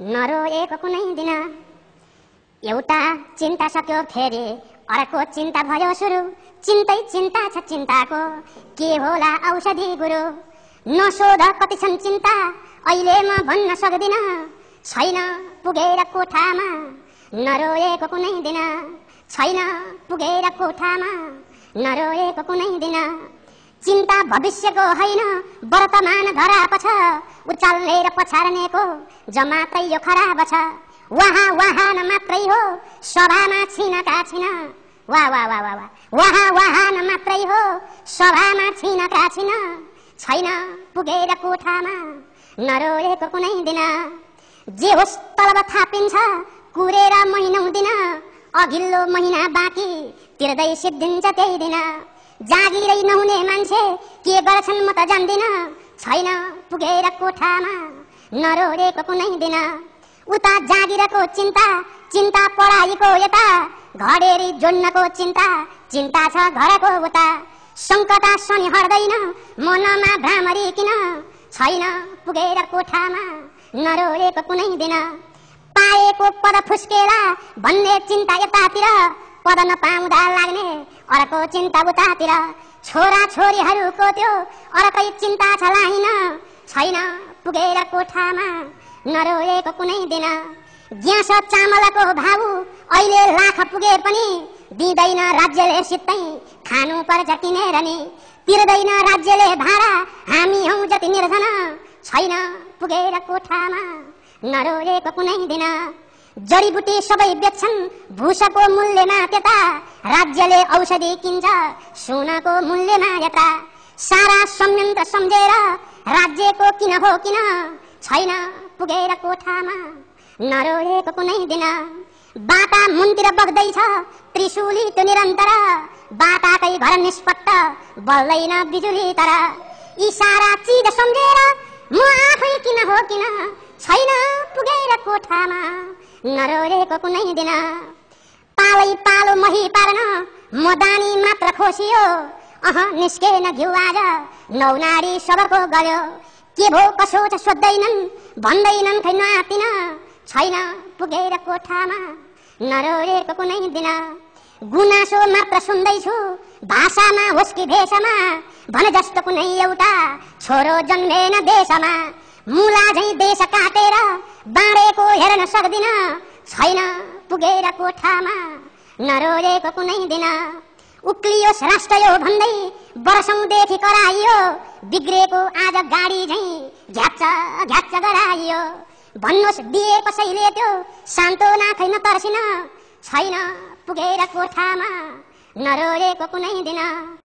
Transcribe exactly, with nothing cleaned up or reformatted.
नरोएको कुनै दिन। एउटा चिन्ता सक्यो फेरि अर्को चिन्ता भयो सुरु। चिन्तै चिन्ता छ चिन्ताको, के होला औषधि गुरु। नसोध कति छन् चिन्ता, अहिले म भन्न सक्दिन। छैन पुगेर कोठामा नरोएको कुनै दिन। छैन पुगेर कोठामा नरोएको कुनै दिन। चिन्ता भविष्यको होइन, वर्तमान धराप छ। उचाल्ने र पछार्नेको जमातै यो खराब छ। वहाँ वाहन मात्रै हो, सभामा छिनका छिन। वाह वाह वाह वाह वहाँ वाहन मात्रै हो, सभामा छिनका छिन। छैन पुगेर कोठामा नरोएको कुनै दिन। जे होस् तलब थापिन्छ कुरेर महिनौ दिन। अघिल्लो महिना बाँकी तिर्दै सिद्धिन्छ त्यही दिन। जागिरै नहुने मान्छे के गर्छन् म त जान्दिन। छैन पुगेर कोठामा नरोएको कुनै दिन। उता जागिरको चिन्ता, चिन्ता पढाइको यता। घडेरी जोड्नको चिन्ता, चिन्ता छ घरको उता। सङ्कटा शनि हट्दैन मनमा भ्रामरी किन। छैन पुगेर कोठामा नरोएको कुनै दिन। पाएको पद फुस्केला भन्ने चिन्ता यतातिर, पद नपाउँदा लाग्ने अर्को चिन्ता उतातिर। छोरा छोरीहरूको त्यो अर्कै चिन्ता छ लाइन। छैन पुगेर कोठामा नरोएको कुनै दिन। ग्यास चामलको भाउ अहिले लाख पुगे पनि दिँदैन राज्यले सित्तै, खानु पर्छ किनेर नि। तिर्दैन राज्यले भाडा, हामी हौ जति निर्धन। छैन पुगेर कोठामा नरोएको कुनै दिन। जडीबुटी सबै बेच्छन् भूषको मूल्यमा त्यता। राज्यले औषधि किन्छ सुनको मूल्यमा यता। सारा संयन्त्र सम्झेर राज्यको किन हो किन। छैन पुगेर कोठामा नरोएको कुनै दिन। बाटा मुनतिर बग्दैछ त्रिशूली त्यो निरन्तर। बाटाकै घर निष्पट्ट बल्दैन बिजुली तर। यी सारा चिज सम्झेर म आफै किन हो किन। छैन पुगेर कोठामा नरोएको कुनै दिन। पालै पालो मही पार्न मदानी मात्र खोसियो। अह निस्केन घिउ आज नौ नारी सबको गयो। के भो कसो छ सोध्दैनन् भन्दैनन् खै नातिन। छैन पुगेर कोठामा नरोएको कुनै दिन। गुनासो मात्र सुन्दैछु भाषामा होस् कि भेषमा। भने जस्तो कुनै एउटा छोरो जन्मेन देशमा। मुला झै देश काटेर बाँडेको हेर्न सक्दिन। छैन पुगेर कोठामा नरोएको कुनै दिन। उक्लियोस् राष्ट्र यो भन्दै वर्षौंदेखि कराइयो। बिग्रेको आज गाडी झै घ्याच्च घ्याच्च गराइयो। भन्नुहोस् दिए कसैले त्यो सान्त्वना खै नतर्सिन। छैन पुगेर कोठामा नरोएको कुनै दिन।